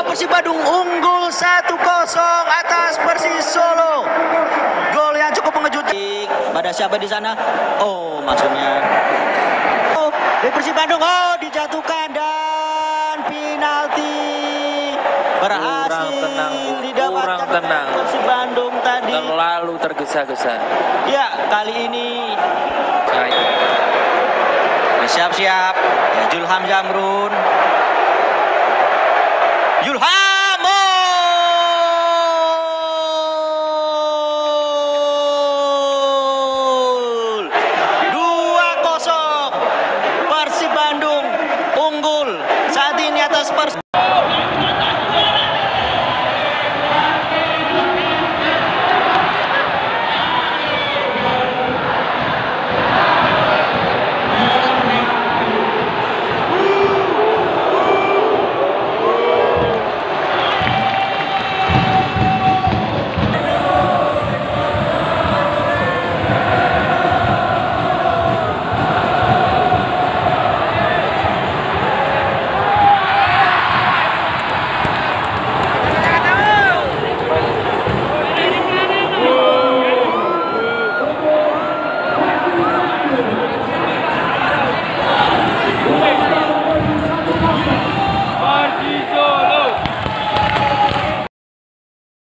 Persib Bandung unggul 1-0 atas Persis Solo. Gol yang cukup mengejutkan. Pada siapa di sana? Oh, maksudnya. Oh, dari Persib Bandung. Oh, dijatuhkan dan penalti berhasil didapatkan Persib Bandung tadi. Terlalu tergesa-gesa. Ya, kali ini siap-siap. Zulham Zamrun. Zulham